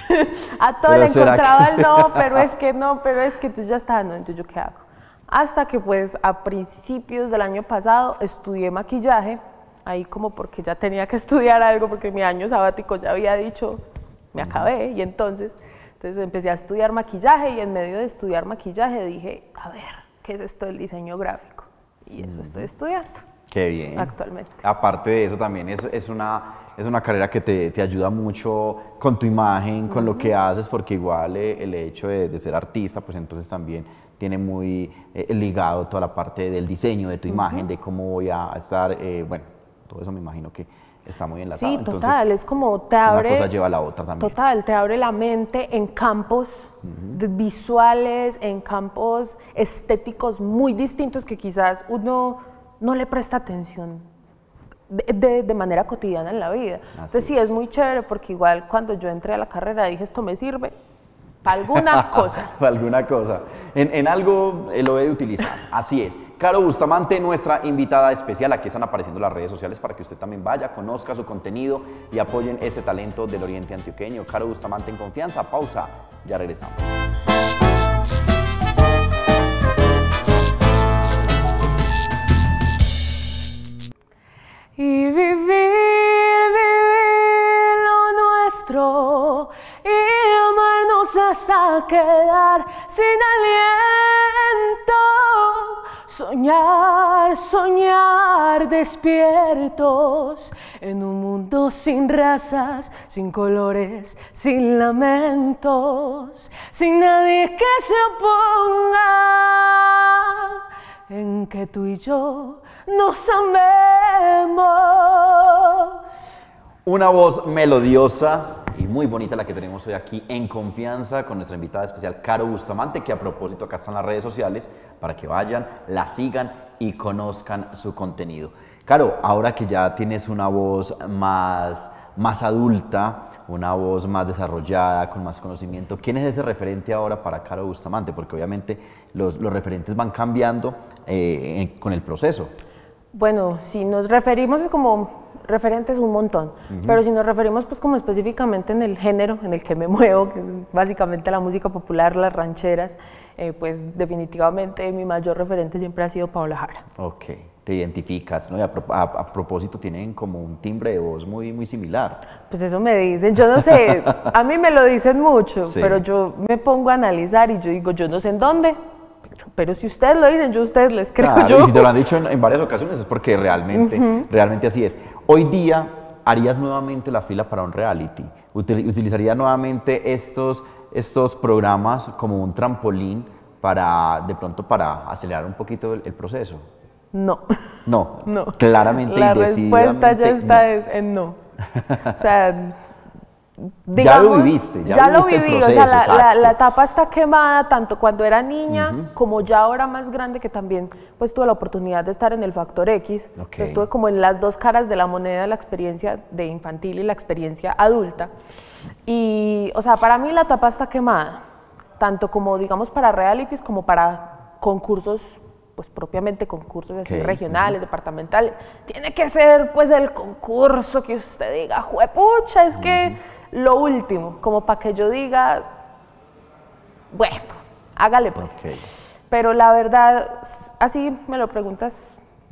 a todo le encontraba el no, pero es que no, pero es que tú ya estás, no, entonces yo qué hago. Hasta que pues a principios del año pasado estudié maquillaje, ahí como porque ya tenía que estudiar algo, porque mi año sabático ya había dicho, me acabé, y entonces, entonces empecé a estudiar maquillaje y en medio de estudiar maquillaje dije, a ver, ¿qué es esto del diseño gráfico? Y eso estoy estudiando. Qué bien. Actualmente. Aparte de eso también es, es, una, es una carrera que te, te ayuda mucho con tu imagen, con uh-huh. lo que haces, porque igual eh, el hecho de, de ser artista, pues entonces también tiene muy eh, ligado toda la parte del diseño, de tu uh-huh. imagen, de cómo voy a estar, eh, bueno, todo eso me imagino que está muy enlazado. Sí, total, entonces, es como te abre... Una cosa lleva a la otra también. Total, te abre la mente en campos uh-huh. visuales, en campos estéticos muy distintos que quizás uno no le presta atención de, de, de manera cotidiana en la vida. Así Entonces sí, es. es muy chévere porque igual cuando yo entré a la carrera dije, esto me sirve para alguna cosa. Para alguna cosa. En, en algo eh, lo he de utilizar. Así es. Caro Bustamante, nuestra invitada especial. Aquí están apareciendo las redes sociales para que usted también vaya, conozca su contenido y apoyen este talento del Oriente Antioqueño. Caro Bustamante en confianza. Pausa. Ya regresamos. Y vivir, vivir lo nuestro y amarnos hasta quedar sin aliento. Soñar, soñar despiertos en un mundo sin razas, sin colores, sin lamentos, sin nadie que se oponga en que tú y yo nos amemos. Una voz melodiosa y muy bonita la que tenemos hoy aquí en confianza con nuestra invitada especial Caro Bustamante, que a propósito acá están las redes sociales para que vayan, la sigan y conozcan su contenido. Caro, ahora que ya tienes una voz más, más adulta, una voz más desarrollada, con más conocimiento, ¿quién es ese referente ahora para Caro Bustamante? Porque obviamente los, los referentes van cambiando eh, en, con el proceso. Bueno, si nos referimos es como referentes un montón, uh-huh. pero si nos referimos pues como específicamente en el género en el que me muevo, que es básicamente la música popular, las rancheras, eh, pues definitivamente mi mayor referente siempre ha sido Paola Jara. Ok, te identificas, ¿no? Y a, a, a propósito tienen como un timbre de voz muy, muy similar. Pues eso me dicen, yo no sé, a mí me lo dicen mucho, sí. pero yo me pongo a analizar y yo digo, yo no sé en dónde, pero si ustedes lo dicen, yo a ustedes les creo. Claro, yo. Y si te lo han dicho en, en varias ocasiones es porque realmente, uh-huh. realmente así es. Hoy día, ¿harías nuevamente la fila para un reality? ¿Utilizarías nuevamente estos, estos programas como un trampolín para, de pronto, para acelerar un poquito el, el proceso? No. No, no. Claramente la y decididamente. La respuesta ya está no. es en no. O sea, digamos, ya lo viviste, ya, ya viviste lo viví, el proceso, o sea, la, la, la etapa exacto. está quemada tanto cuando era niña uh-huh. como ya ahora más grande, que también pues tuve la oportunidad de estar en el Factor X. Okay. Entonces, estuve como en las dos caras de la moneda, la experiencia de infantil y la experiencia adulta. Y, o sea, para mí la etapa está quemada, tanto como digamos para realities como para concursos, pues propiamente concursos así, okay. regionales, uh-huh. departamentales. Tiene que ser pues el concurso que usted diga, juepucha, es uh-huh. que lo último, como para que yo diga, bueno, hágale pues. Okay. Pero la verdad, así me lo preguntas,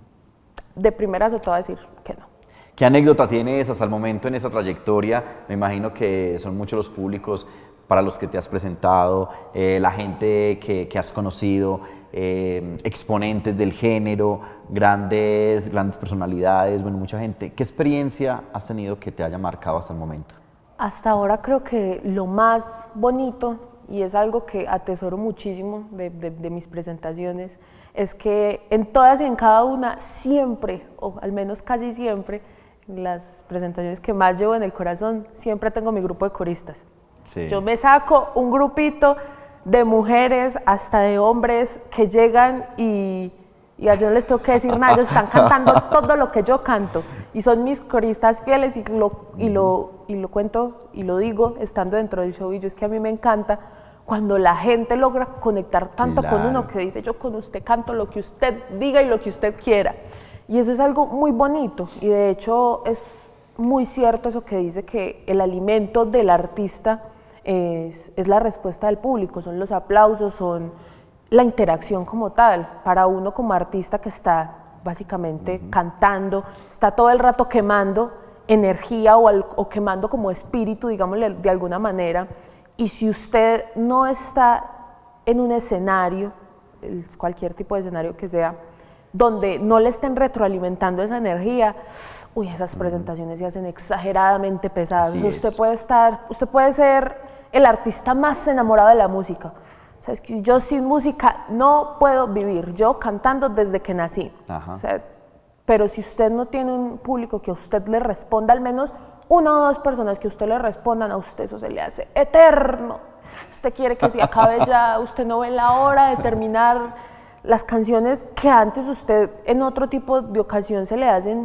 de primeras te voy a decir que no. ¿Qué anécdota tienes hasta el momento en esa trayectoria? Me imagino que son muchos los públicos para los que te has presentado, eh, la gente que, que has conocido, eh, exponentes del género, grandes, grandes personalidades, bueno, mucha gente. ¿Qué experiencia has tenido que te haya marcado hasta el momento? Hasta ahora creo que lo más bonito, y es algo que atesoro muchísimo de, de, de mis presentaciones, es que en todas y en cada una siempre, o al menos casi siempre, las presentaciones que más llevo en el corazón, siempre tengo mi grupo de coristas. Sí. Yo me saco un grupito de mujeres, hasta de hombres, que llegan y, y a ellos no les tengo que decir nada, ellos están cantando todo lo que yo canto y son mis coristas fieles y lo, y lo, y lo cuento y lo digo estando dentro del show. Y yo es que a mí me encanta cuando la gente logra conectar tanto claro. con uno, que dice, yo con usted canto lo que usted diga y lo que usted quiera, y eso es algo muy bonito. Y de hecho es muy cierto eso que dice, que el alimento del artista es, es la respuesta del público, son los aplausos, son la interacción como tal. Para uno como artista que está básicamente uh-huh. cantando, está todo el rato quemando energía o, al, o quemando como espíritu, digámosle de alguna manera, y si usted no está en un escenario, cualquier tipo de escenario que sea, donde no le estén retroalimentando esa energía, uy, esas presentaciones se hacen exageradamente pesadas. O sea, usted puede estar, usted puede ser el artista más enamorado de la música. O sea, es que yo sin música no puedo vivir, yo cantando desde que nací. O sea, pero si usted no tiene un público que a usted le responda, al menos una o dos personas que a usted le respondan, a usted eso se le hace eterno. Usted quiere que se acabe ya, usted no ve la hora de terminar las canciones que antes usted en otro tipo de ocasión se le hacen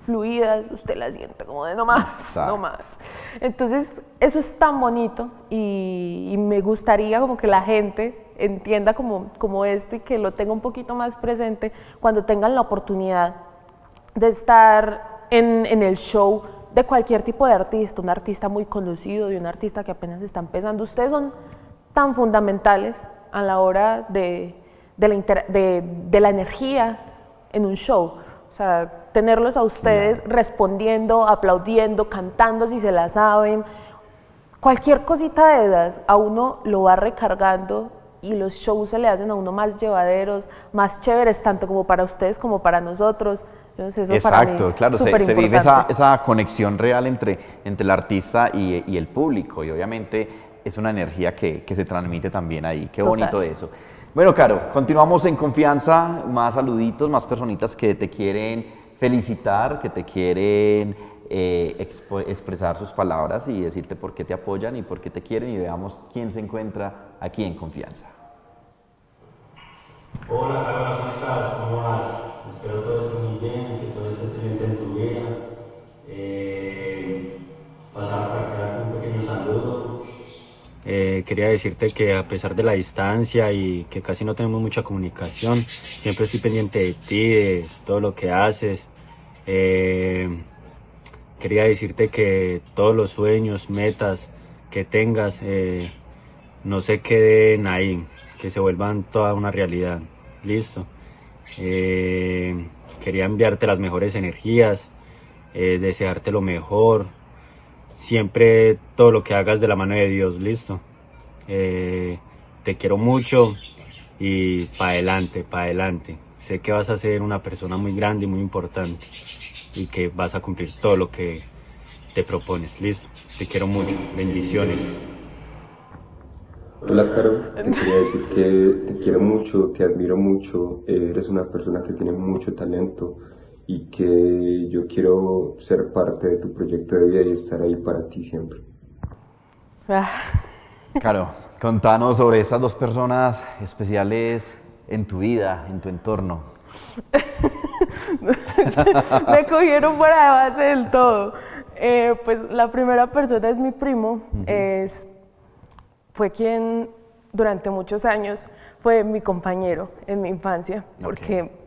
fluidas, usted las siente como de no más, no más. Entonces, eso es tan bonito y, y me gustaría como que la gente entienda como, como esto y que lo tenga un poquito más presente cuando tengan la oportunidad de estar en, en el show de cualquier tipo de artista, un artista muy conocido, de un artista que apenas está empezando. Ustedes son tan fundamentales a la hora de, de, la, inter, de, de la energía en un show. O sea, tenerlos a ustedes yeah. respondiendo, aplaudiendo, cantando si se la saben, cualquier cosita de esas a uno lo va recargando y los shows se le hacen a uno más llevaderos, más chéveres, tanto como para ustedes como para nosotros. Entonces, eso Exacto, para mí es claro, se, se vive esa, esa conexión real entre, entre el artista y, y el público y obviamente es una energía que, que se transmite también ahí. Qué Total. bonito eso. Bueno, Caro, continuamos en confianza, más saluditos, más personitas que te quieren felicitar, que te quieren eh, expresar sus palabras y decirte por qué te apoyan y por qué te quieren y veamos quién se encuentra aquí en confianza. Hola, Caro, ¿cómo estás? ¿Cómo vas? Espero todo esté muy bien, que todo esté excelente en tu vida. Eh, pasar para acá un pequeño saludo. Eh, quería decirte que a pesar de la distancia y que casi no tenemos mucha comunicación, siempre estoy pendiente de ti, de todo lo que haces. Eh, quería decirte que todos los sueños, metas que tengas eh, no se queden ahí, que se vuelvan toda una realidad. Listo. Eh, quería enviarte las mejores energías, eh, desearte lo mejor. Siempre todo lo que hagas de la mano de Dios, listo. Eh, te quiero mucho y para adelante, para adelante. Sé que vas a ser una persona muy grande y muy importante y que vas a cumplir todo lo que te propones, listo. Te quiero mucho, bendiciones. Hola, Caro, te quería decir que te quiero mucho, te admiro mucho, eres una persona que tiene mucho talento y que yo quiero ser parte de tu proyecto de vida y estar ahí para ti siempre. Caro, contanos sobre estas dos personas especiales en tu vida, en tu entorno. Me cogieron fuera de base del todo. Eh, pues la primera persona es mi primo, uh-huh. es, fue quien durante muchos años fue mi compañero en mi infancia, porque... Okay.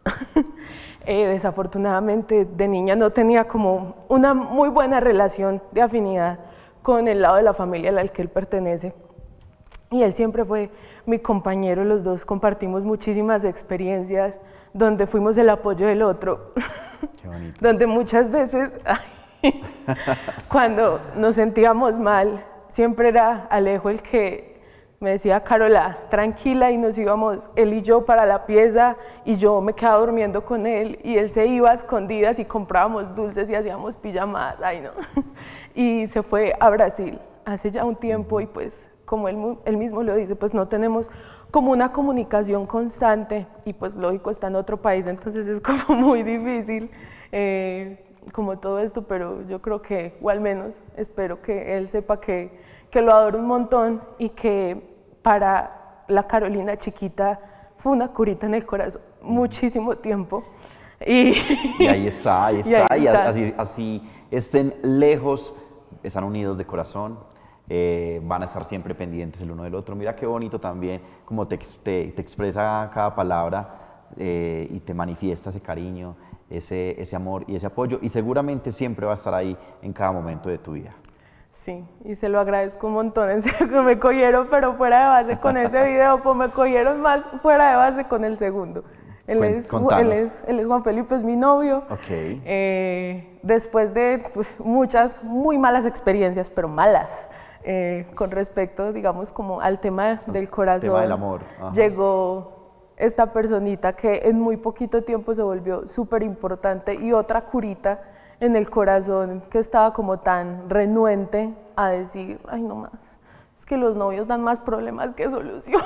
Eh, desafortunadamente de niña no tenía como una muy buena relación de afinidad con el lado de la familia al que él pertenece y él siempre fue mi compañero, los dos compartimos muchísimas experiencias donde fuimos el apoyo del otro. Qué bonito. Donde muchas veces ay, cuando nos sentíamos mal siempre era Alejo el que me decía, Carola, tranquila, y nos íbamos él y yo para la pieza y yo me quedaba durmiendo con él y él se iba a escondidas y comprábamos dulces y hacíamos pijamadas, ay no. Y se fue a Brasil hace ya un tiempo y pues como él, él mismo lo dice, pues no tenemos como una comunicación constante y pues lógico está en otro país, entonces es como muy difícil eh, como todo esto, pero yo creo que, o al menos espero que él sepa que, que lo adoro un montón y que para la Carolina chiquita fue una curita en el corazón muchísimo tiempo. Y, y ahí está, ahí está, y, ahí está. y así, así estén lejos, están unidos de corazón, eh, van a estar siempre pendientes el uno del otro. Mira qué bonito también, como te, te, te expresa cada palabra eh, y te manifiesta ese cariño, ese, ese amor y ese apoyo, y seguramente siempre va a estar ahí en cada momento de tu vida. Sí, y se lo agradezco un montón, en serio que me cogieron, pero fuera de base con ese video, pues me cogieron más fuera de base con el segundo. Él, es, él, es, él es Juan Felipe, es mi novio. Okay. Eh, después de pues, muchas muy malas experiencias, pero malas, eh, con respecto, digamos, como al tema del corazón, tema del amor. Ajá. Llegó esta personita que en muy poquito tiempo se volvió súper importante y otra curita en el corazón que estaba como tan renuente a decir, ay no más, es que los novios dan más problemas que soluciones.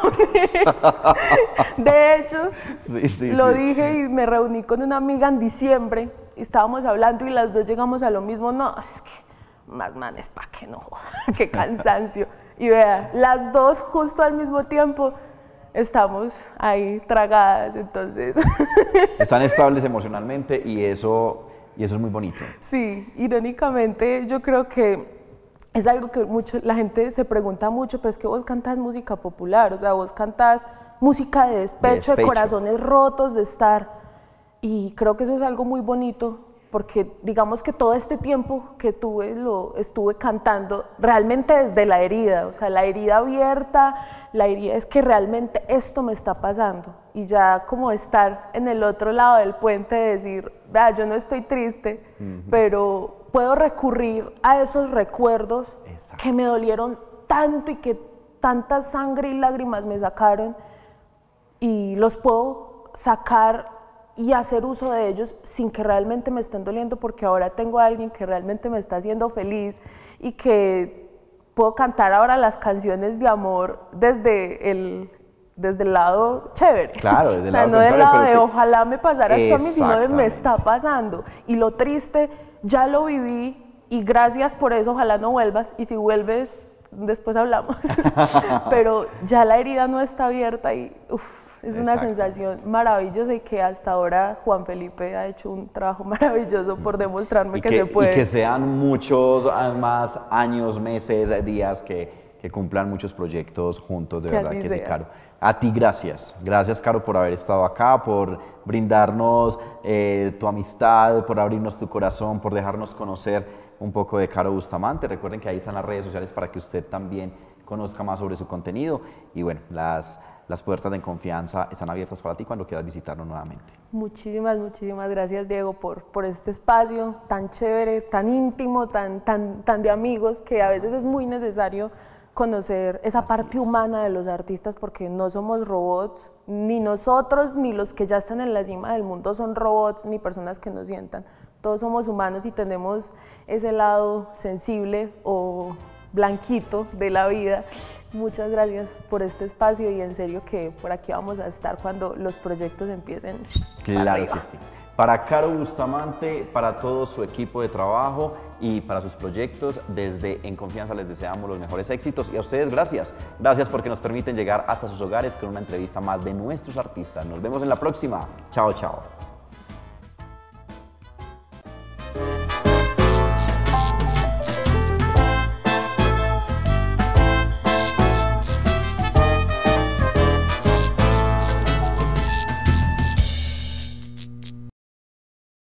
De hecho, sí, sí, lo sí. dije y me reuní con una amiga en diciembre, y estábamos hablando y las dos llegamos a lo mismo, no, es que más manes pa' que no, qué cansancio. Y vea, las dos justo al mismo tiempo estamos ahí tragadas, entonces. Están estables emocionalmente y eso y eso es muy bonito. Sí, irónicamente yo creo que es algo que mucho, la gente se pregunta mucho, pero es que vos cantás música popular, o sea, vos cantás música de despecho, de, despecho. de corazones rotos, de estar, y creo que eso es algo muy bonito, porque digamos que todo este tiempo que tuve, lo estuve cantando realmente desde la herida, o sea, la herida abierta, la herida es que realmente esto me está pasando, y ya como estar en el otro lado del puente, decir, vea, yo no estoy triste, uh-huh. pero puedo recurrir a esos recuerdos Exacto. que me dolieron tanto y que tanta sangre y lágrimas me sacaron, y los puedo sacar y hacer uso de ellos sin que realmente me estén doliendo, porque ahora tengo a alguien que realmente me está haciendo feliz y que puedo cantar ahora las canciones de amor desde el, desde el lado chévere. Claro, desde el o sea, lado no del lado de que... ojalá me pasara esto a mí, sino de me está pasando. Y lo triste, ya lo viví y gracias por eso, ojalá no vuelvas, y si vuelves, después hablamos. Pero ya la herida no está abierta y uff. Es una sensación maravillosa y que hasta ahora Juan Felipe ha hecho un trabajo maravilloso por demostrarme que, que se puede. Y que sean muchos más años, meses, días que, que cumplan muchos proyectos juntos, de que verdad que sea. Sí, Caro. A ti gracias, gracias Caro por haber estado acá, por brindarnos eh, tu amistad, por abrirnos tu corazón, por dejarnos conocer un poco de Caro Bustamante. Recuerden que ahí están las redes sociales para que usted también conozca más sobre su contenido y bueno, las... Las puertas de En Confianza están abiertas para ti cuando quieras visitarnos nuevamente. Muchísimas, muchísimas gracias, Diego, por, por este espacio tan chévere, tan íntimo, tan, tan, tan de amigos, que a veces es muy necesario conocer esa Así parte es. humana de los artistas, porque no somos robots, ni nosotros, ni los que ya están en la cima del mundo son robots, ni personas que nos sientan. Todos somos humanos y tenemos ese lado sensible o blanquito de la vida. Muchas gracias por este espacio y en serio que por aquí vamos a estar cuando los proyectos empiecen. Claro que sí. Para Caro Bustamante, para todo su equipo de trabajo y para sus proyectos, desde En Confianza les deseamos los mejores éxitos y a ustedes gracias. Gracias porque nos permiten llegar hasta sus hogares con una entrevista más de nuestros artistas. Nos vemos en la próxima. Chao, chao.